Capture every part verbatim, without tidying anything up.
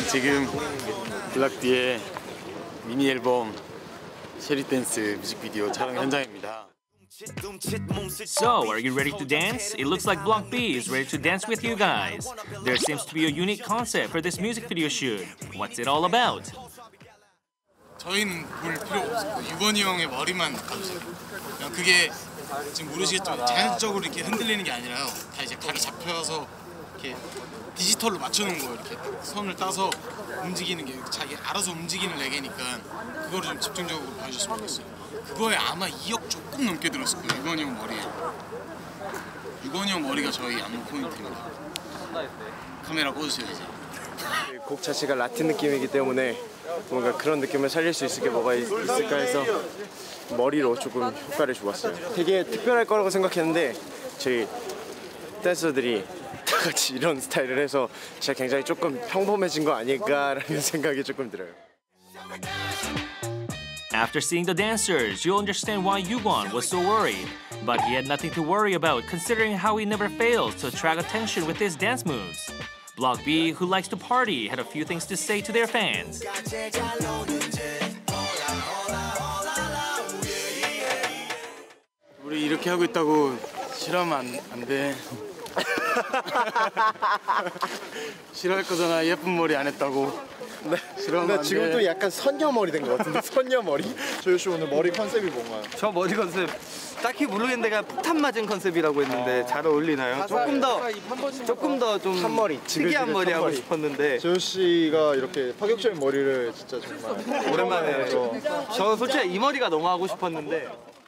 지금 블락비의 미니 앨범 쉐리 댄스 뮤직비디오 촬영 현장입니다. So, are you ready to dance? It looks like Block B is ready to dance with you guys. There seems to be a unique concept for this music video shoot. What's it all about? 저희는 볼 필요 없어요. 유건이 형의 머리만 봐주세요. 그게 지금 모르시겠지만 자연적으로 이렇게 흔들리는 게 아니라요. 다 이제 각이 잡혀서 이렇게 디지털로 맞춰놓은 거예요. 이렇게 선을 따서 움직이는 게 자기 알아서 움직이는 레게니까 그거를 좀 집중적으로 봐주셨으면 좋겠어요. 그거에 아마 이억 조금 넘게 들었을 거예요. 유건이 형 머리에. 유건이 형 머리가 저희 안무 포인트입니다. 카메라 꽂으세요 이제. 곡 자체가 라틴 느낌이기 때문에 뭔가 그런 느낌을 살릴 수 있을 게 뭐가 있, 있을까 해서 머리로 조금 효과를 줘봤어요. 되게 특별할 거라고 생각했는데 저희 댄서들이 다 같이 이런 스타일을 해서 진짜 굉장히 조금 평범해진 거 아닐까라는 생각이 조금 들어요. After seeing the dancers, you'll understand why Yugon was so worried. But he had nothing to worry about considering how he never fails to attract attention with his dance moves. Block B, who likes to party, had a few things to say to their fans. 우리 이렇게 하고 있다고 싫어하면 안, 안 돼. 싫어할 거잖아. 예쁜 머리 안 했다고. 네. 싫어하면 안 돼. 지금 또 약간 선녀 머리 된 것 같은데. 선녀 머리? 조효 씨 오늘 머리 컨셉이 뭔가요? 저 머리 컨셉 딱히 모르겠는데 그냥 폭탄 맞은 컨셉이라고 했는데 어... 잘 어울리나요? 조금 더 조금 더 좀 특이한 머리 하고 싶었는데 조효 씨가 이렇게 파격적인 머리를 진짜 정말 오랜만에 해요. 저 솔직히 이 머리가 너무 하고 싶었는데.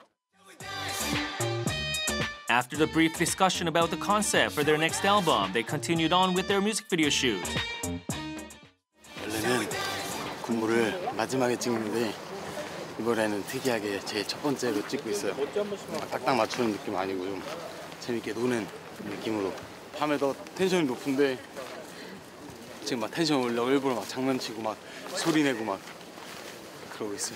After the brief discussion about the concept for their next album, they continued on with their music video shoot. 원래는 군무를 마지막에 찍는데 이번에는 특이하게 제 첫 번째로 찍고 있어요. 딱딱 맞추는 느낌 아니고 좀 재밌게 노는 느낌으로. 밤에 더 텐션이 높은데 지금 막 텐션 올려 일부러 막 장난치고 막 소리 내고 막 그러고 있어요.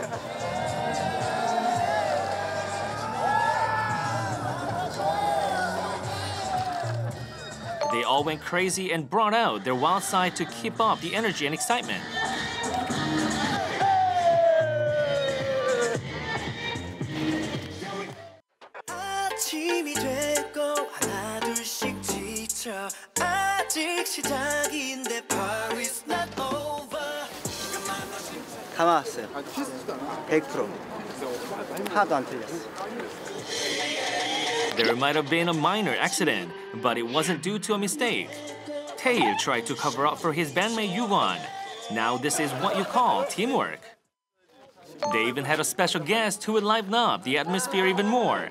They all went crazy and brought out their wild side to keep up the energy and excitement. 다 나왔어요. 백 퍼센트. 하나도 안 틀렸어. There might have been a minor accident, but it wasn't due to a mistake. Tae tried to cover up for his bandmate Yugon. Now this is what you call teamwork. They even had a special guest who would liven up the atmosphere even more.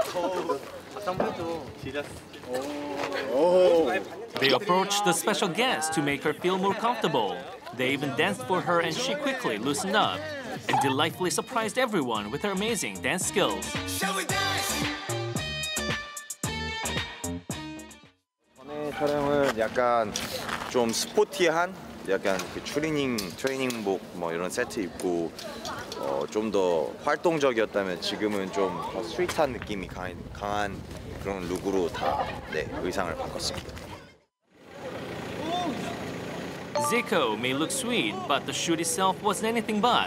They approached the special guest to make her feel more comfortable. They even danced for her and she quickly loosened up and delightfully surprised everyone with her amazing dance skills. 촬영은 약간 좀 스포티한 약간 그 트레이닝 트레이닝복 뭐 이런 세트 입고 어, 좀 더 활동적이었다면 지금은 좀 스트릿한 느낌이 강한, 강한 그런 룩으로 다 네, 의상을 바꿨습니다. Zico may look sweet, but the shoot itself wasn't anything but.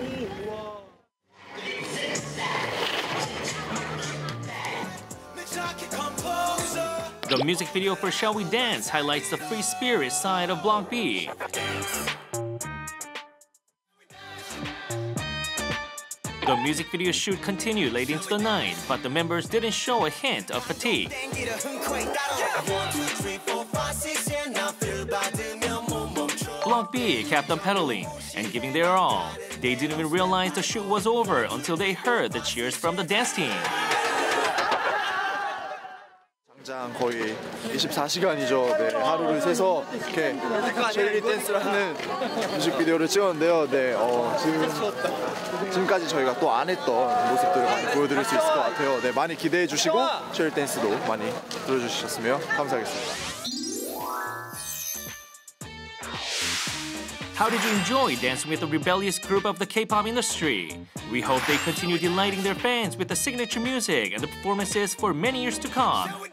The music video for Shall We Dance highlights the free spirit side of Block B. The music video shoot continued late into the night, but the members didn't show a hint of fatigue. Block B kept on pedaling and giving their all. They didn't even realize the shoot was over until they heard the cheers from the dance team. 당장 거의 이십사 시간이죠. 네, 하루를 새서 이렇게 쉐리 댄스라는 뮤직비디오를 찍었는데요. 네, 어, 지금, 지금까지 저희가 또 안 했던 모습들을 많이 보여드릴 수 있을 것 같아요. 네, 많이 기대해 주시고 쉐리 댄스도 많이 들어주셨으면 감사하겠습니다. How did you enjoy dancing with the rebellious group of the K-pop industry? We hope they continue delighting their fans with the signature music and the performances for many years to come.